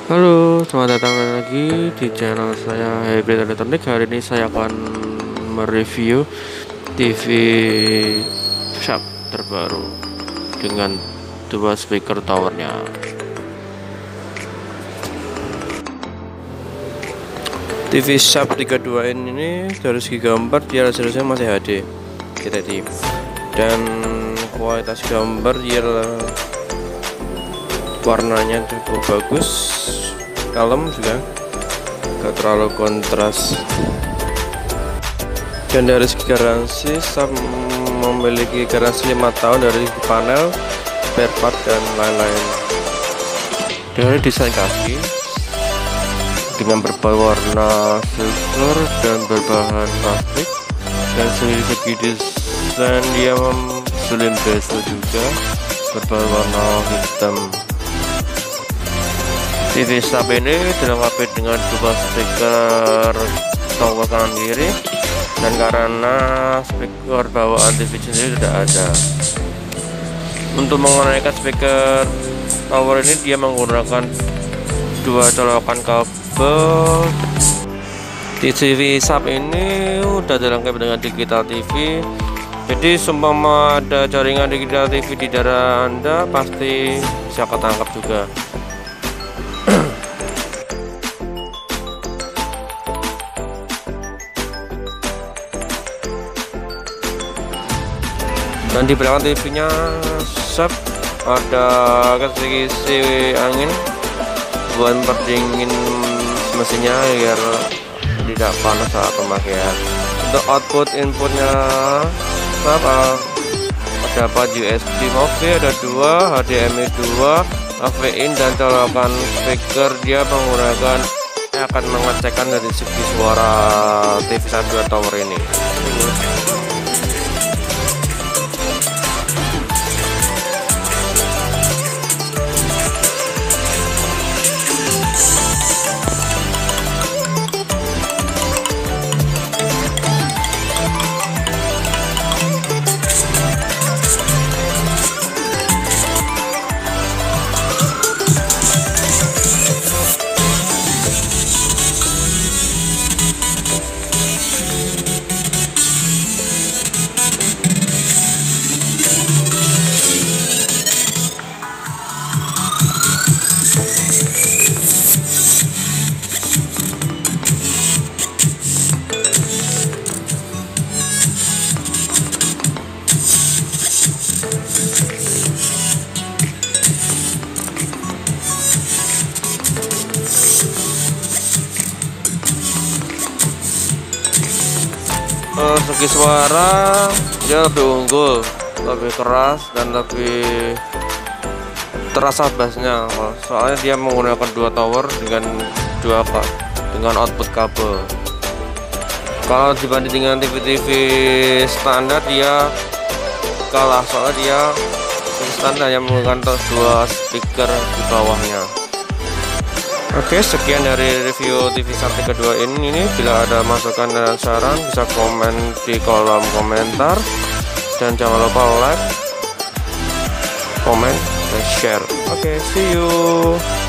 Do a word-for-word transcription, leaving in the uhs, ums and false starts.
Halo, selamat datang lagi di channel saya Hybrid Elektronik. Hari ini saya akan mereview T V Sharp terbaru dengan dua speaker towernya. T V Sharp tiga puluh dua in ini dari segi gambar dia resolusinya masih H D kita di dan kualitas gambar dia warnanya cukup bagus, kalem juga, gak terlalu kontras. Dan dari segi garansi, Sharp memiliki garansi lima tahun dari panel, spare part dan lain-lain. Dari desain kaki dengan berbagai warna silver dan berbahan plastik, dan dari segi desain dia slim bezel juga berbagai warna hitam. T V Sharp ini dilengkapi dengan dua speaker tower kanan kiri, dan karena speaker bawaan T V sendiri tidak ada, untuk mengenaikan speaker tower ini dia menggunakan dua colokan kabel. Di T V Sharp ini udah dilengkapi dengan digital T V, jadi seumpama ada jaringan digital T V di daerah Anda pasti bisa ketangkap juga. Dan di belakang T V-nya Sharp ada kisi angin buat memperdingin mesinnya biar tidak panas saat pemakaian. Untuk output inputnya Sharp ada apa U S B Move, ada dua H D M I dua, A V in, dan colokan speaker dia menggunakan akan mengecekkan dari segi suara T V Sharp dua tower ini. Uh, segi suara dia lebih unggul, lebih keras, dan lebih terasa bassnya, soalnya dia menggunakan dua tower dengan dua dengan output kabel. Kalau dibanding dengan T V-T V standar dia kalah, soalnya dia T V standar yang menggunakan dua speaker di bawahnya. Oke, sekian dari review T V Sharp tiga puluh dua in ini. Bila ada masukan dan saran bisa komen di kolom komentar, dan jangan lupa like, komen, dan share. Oke, see you.